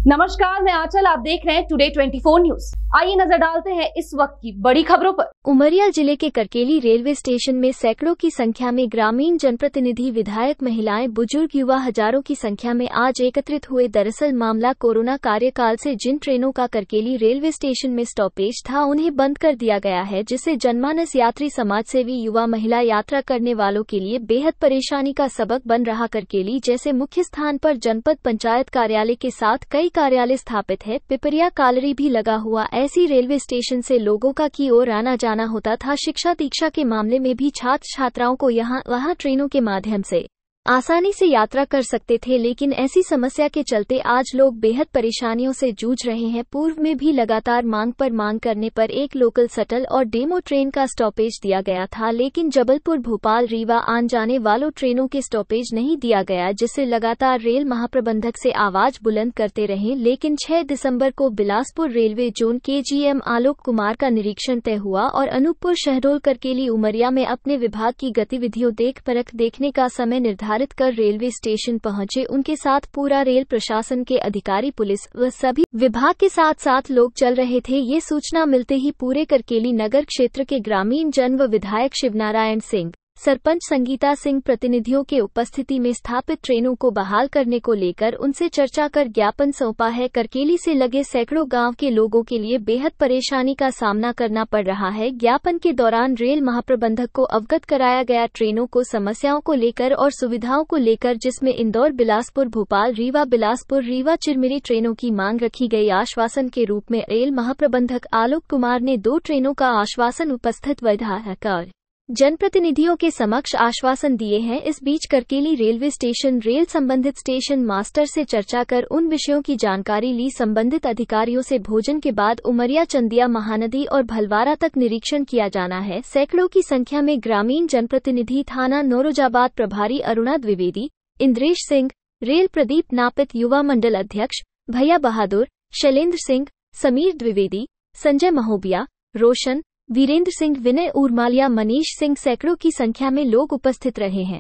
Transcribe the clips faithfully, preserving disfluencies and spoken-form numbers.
नमस्कार, मैं आंचल, आप देख रहे हैं टुडे चौबीस न्यूज। आइए नजर डालते हैं इस वक्त की बड़ी खबरों पर। उमरिया जिले के करकेली रेलवे स्टेशन में सैकड़ों की संख्या में ग्रामीण जनप्रतिनिधि, विधायक, महिलाएं, बुजुर्ग, युवा हजारों की संख्या में आज एकत्रित हुए। दरअसल मामला कोरोना कार्यकाल से जिन ट्रेनों का करकेली रेलवे स्टेशन में स्टॉपेज था उन्हें बंद कर दिया गया है, जिससे जनमानस, यात्री, समाजसेवी, युवा, महिला यात्रा करने वालों के लिए बेहद परेशानी का सबक बन रहा। करकेली जैसे मुख्य स्थान पर जनपद पंचायत कार्यालय के साथ कई कार्यालय स्थापित है। पिपरिया कालरी भी लगा हुआ ऐसी रेलवे स्टेशन से लोगों का की ओर आना जाना होता था। शिक्षा दीक्षा के मामले में भी छात्र छात्राओं को यहाँ वहाँ ट्रेनों के माध्यम से आसानी से यात्रा कर सकते थे, लेकिन ऐसी समस्या के चलते आज लोग बेहद परेशानियों से जूझ रहे हैं। पूर्व में भी लगातार मांग पर मांग करने पर एक लोकल शटल और डेमो ट्रेन का स्टॉपेज दिया गया था, लेकिन जबलपुर, भोपाल, रीवा आन जाने वालों ट्रेनों के स्टॉपेज नहीं दिया गया, जिससे लगातार रेल महाप्रबंधक से आवाज बुलंद करते रहे। लेकिन छह दिसंबर को बिलासपुर रेलवे जोन के जीएम आलोक कुमार का निरीक्षण तय हुआ और अनूपपुर, शहडोल, करकेली, उमरिया में अपने विभाग की गतिविधियों देख परख देखने का समय निर्धारित कर रेलवे स्टेशन पहुंचे। उनके साथ पूरा रेल प्रशासन के अधिकारी, पुलिस व सभी विभाग के साथ साथ लोग चल रहे थे। ये सूचना मिलते ही पूरे करकेली नगर क्षेत्र के ग्रामीण जन व विधायक शिवनारायण सिंह, सरपंच संगीता सिंह प्रतिनिधियों के उपस्थिति में स्थापित ट्रेनों को बहाल करने को लेकर उनसे चर्चा कर ज्ञापन सौंपा है। करकेली से लगे सैकड़ों गांव के लोगों के लिए बेहद परेशानी का सामना करना पड़ रहा है। ज्ञापन के दौरान रेल महाप्रबंधक को अवगत कराया गया ट्रेनों को समस्याओं को लेकर और सुविधाओं को लेकर, जिसमें इंदौर, बिलासपुर, भोपाल, रीवा, बिलासपुर, रीवा, चिरमिरी ट्रेनों की मांग रखी गई। आश्वासन के रूप में रेल महाप्रबंधक आलोक कुमार ने दो ट्रेनों का आश्वासन उपस्थित विधायक और जनप्रतिनिधियों के समक्ष आश्वासन दिए हैं। इस बीच करकेली रेलवे स्टेशन रेल संबंधित स्टेशन मास्टर से चर्चा कर उन विषयों की जानकारी ली। संबंधित अधिकारियों से भोजन के बाद उमरिया, चंदिया, महानदी और भलवारा तक निरीक्षण किया जाना है। सैकड़ों की संख्या में ग्रामीण जनप्रतिनिधि, थाना नौरोजाबाद प्रभारी अरुणा द्विवेदी, इंद्रेश सिंह, रेल प्रदीप नापित, युवा मंडल अध्यक्ष भैया बहादुर, शैलेंद्र सिंह, समीर द्विवेदी, संजय महोबिया, रोशन, वीरेंद्र सिंह, विनय उर्मालिया, मनीष सिंह, सैकड़ों की संख्या में लोग उपस्थित रहे हैं।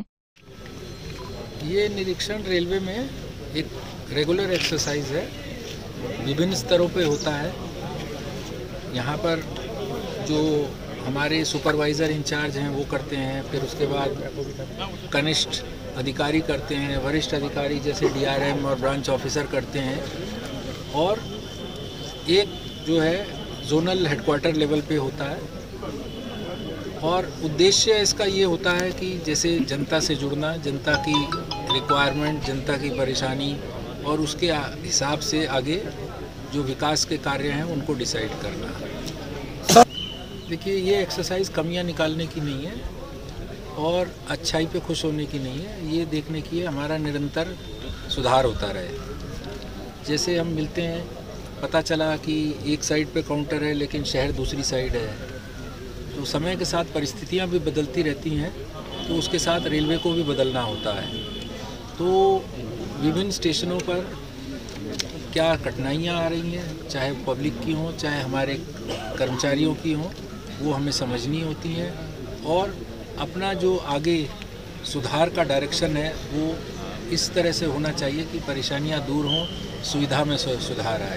ये निरीक्षण रेलवे में एक रेगुलर एक्सरसाइज है, विभिन्न स्तरों पे होता है। यहाँ पर जो हमारे सुपरवाइज़र इंचार्ज हैं वो करते हैं, फिर उसके बाद कनिष्ठ अधिकारी करते हैं, वरिष्ठ अधिकारी जैसे डीआरएम और ब्रांच ऑफिसर करते हैं, और एक जो है जोनल हेडक्वार्टर लेवल पे होता है। और उद्देश्य इसका ये होता है कि जैसे जनता से जुड़ना, जनता की रिक्वायरमेंट, जनता की परेशानी और उसके हिसाब से आगे जो विकास के कार्य हैं उनको डिसाइड करना। देखिए, ये एक्सरसाइज कमियां निकालने की नहीं है और अच्छाई पे खुश होने की नहीं है, ये देखने की है हमारा निरंतर सुधार होता रहे। जैसे हम मिलते हैं, पता चला कि एक साइड पे काउंटर है लेकिन शहर दूसरी साइड है, तो समय के साथ परिस्थितियां भी बदलती रहती हैं, तो उसके साथ रेलवे को भी बदलना होता है। तो विभिन्न स्टेशनों पर क्या कठिनाइयां आ रही हैं, चाहे पब्लिक की हों चाहे हमारे कर्मचारियों की हों, वो हमें समझनी होती हैं और अपना जो आगे सुधार का डायरेक्शन है वो इस तरह से होना चाहिए कि परेशानियां दूर हों, सुविधा में सुधार आए।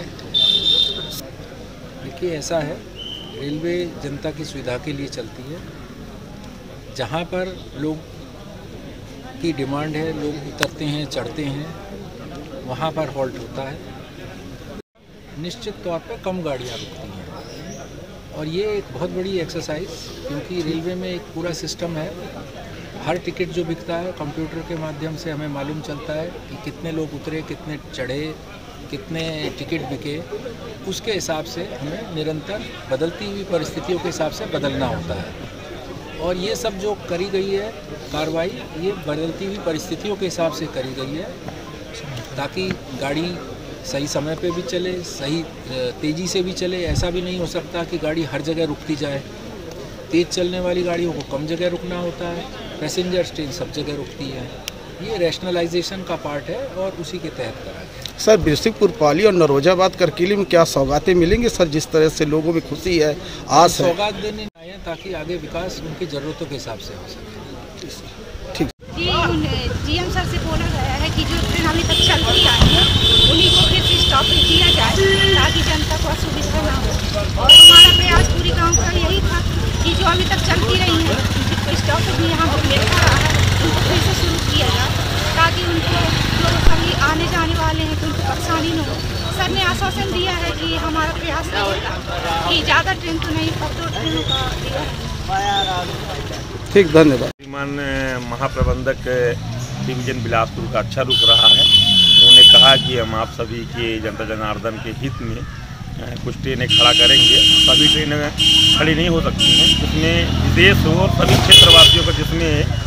देखिए, ऐसा है, रेलवे जनता की सुविधा के लिए चलती है। जहाँ पर लोग की डिमांड है, लोग उतरते हैं, चढ़ते हैं, वहाँ पर हॉल्ट होता है। निश्चित तौर पर कम गाड़ियाँ रुकती हैं और ये एक बहुत बड़ी एक्सरसाइज, क्योंकि रेलवे में एक पूरा सिस्टम है। हर टिकट जो बिकता है कंप्यूटर के माध्यम से हमें मालूम चलता है कि कितने लोग उतरे, कितने चढ़े, कितने टिकट बिके। उसके हिसाब से हमें निरंतर बदलती हुई परिस्थितियों के हिसाब से बदलना होता है। और ये सब जो करी गई है कार्रवाई, ये बदलती हुई परिस्थितियों के हिसाब से करी गई है, ताकि गाड़ी सही समय पे भी चले, सही तेज़ी से भी चले। ऐसा भी नहीं हो सकता कि गाड़ी हर जगह रुकती जाए। तेज़ चलने वाली गाड़ियों को कम जगह रुकना होता है, पैसेंजर ट्रेन सब जगह रुकती है। ये रैशनलाइजेशन का पार्ट है और उसी के तहत करा गया। सर, बिरसिकपुर, पाली और नौरोजाबाद, करकेली में क्या सौगातें मिलेंगे सर? जिस तरह से लोगों में खुशी है, आस है। सौगात देने आए हैं ताकि आगे विकास उनकी ज़रूरतों के हिसाब से हो सके। ठीक जी, जीएम सर से बोला गया है कि जो ट्रेन अभी तक चल रही है उन्हीं को फिर स्टॉपेज दिया जाए ताकि जनता को असुविधा ना हो। और हमारा प्रयास पूरी गांव का यही था कि जो अभी तक चलती रही है जिनको स्टॉपेज भी यहाँ पर मिलता रहा है उनको फिर से शुरू किया जाए ताकि उनको जो सभी आने जाने वाले हैं तो उनको परेशानी न हो। सर ने आश्वासन दिया है कि हमारा प्रयास रहेगा कि ज़्यादा ट्रेन तो नहीं पर दो ट्रेनों का दिया है। ठीक, धन्यवाद। श्रीमान महाप्रबंधक डिवीजन बिलासपुर का अच्छा रुख रहा है। उन्होंने कहा कि हम आप सभी के जनता जनार्दन के हित में कुछ ट्रेनें खड़ा करेंगे। सभी ट्रेनें खड़ी नहीं हो सकती हैं, जिसमें विदेश हो और सभी क्षेत्रवासियों का जिसमें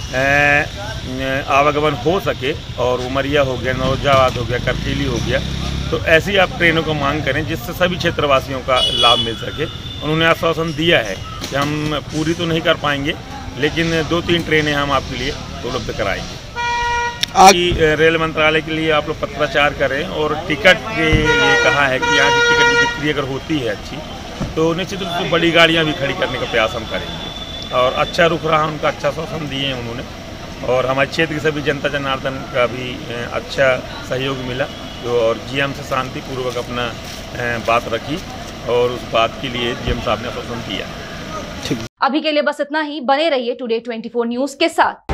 आवागमन हो सके। और उमरिया हो गया, नौजाबाद हो गया, करकेली हो गया, तो ऐसी आप ट्रेनों को मांग करें जिससे सभी क्षेत्रवासियों का लाभ मिल सके। उन्होंने आश्वासन दिया है कि हम पूरी तो नहीं कर पाएंगे लेकिन दो तीन ट्रेनें हम आपके लिए उपलब्ध कराएंगे। कि रेल मंत्रालय के लिए आप लोग पत्राचार करें और टिकट के लिए कहा है कि यहाँ की टिकट की बिक्री अगर होती है अच्छी तो निश्चित रूप से बड़ी गाड़ियाँ भी खड़ी करने का प्रयास हम करेंगे। और अच्छा रुख रहा, उनका अच्छा आश्वासन दिए हैं उन्होंने। और हमारे क्षेत्र की सभी जनता जनार्दन का भी अच्छा सहयोग मिला जो और जीएम से शांतिपूर्वक अपना बात रखी और उस बात के लिए जीएम साहब ने आश्वासन दिया। अभी के लिए बस इतना ही। बने रहिए टुडे ट्वेंटी फोर न्यूज के साथ।